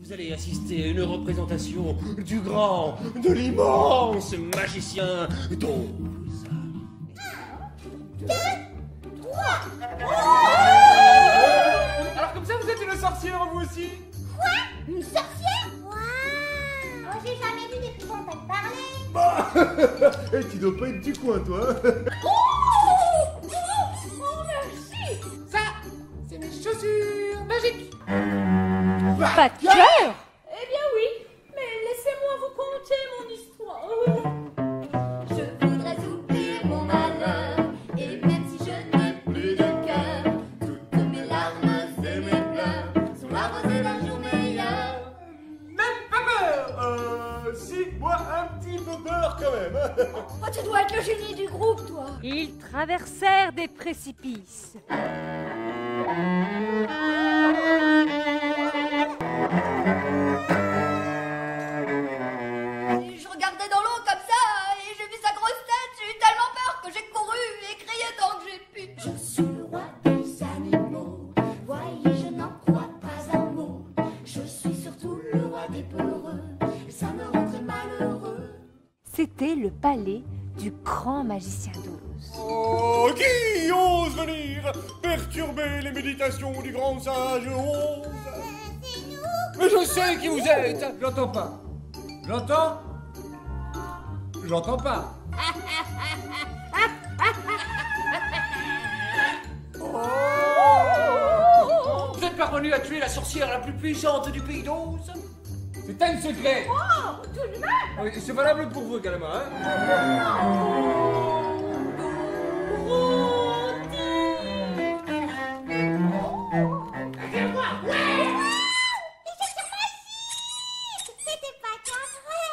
Vous allez assister à une représentation du grand, de l'immense magicien d'Oz. 1, 2, 3. Alors comme ça, vous êtes une sorcière, vous aussi? Quoi? Une sorcière? Waouh! Oh, j'ai jamais vu d'épouvantail parler. Bah et tu dois pas être du coin, toi. Oh, merci. Ça, c'est mes chaussures magiques. Pas de cœur? Eh bien oui, mais laissez-moi vous conter mon histoire. Je voudrais oublier mon malheur, et même si je n'ai plus de cœur, toutes mes larmes et mes pleurs sont arrosées d'un jour meilleur. Même pas peur. Si, moi un petit peu peur quand même. Oh, tu dois être le génie du groupe, toi. Ils traversèrent des précipices. Je regardais dans l'eau comme ça, et j'ai vu sa grosse tête, j'ai eu tellement peur que j'ai couru et crié tant que j'ai pu. Je suis le roi des animaux, voyez, je n'en crois pas un mot. Je suis surtout le roi des peureux, et ça me rend très malheureux. C'était le palais du grand magicien d'Oz. Oh, qui ose venir perturber les méditations du grand sage Oz? C'est nous. Mais je sais qui vous êtes. J'entends pas. J'entends? J'entends pas. Vous êtes parvenu à tuer la sorcière la plus puissante du pays d'Oz? C'est un secret. Oh, tout de même. Oui, c'est valable pour vous également, hein? C'était pas qu'un vrai.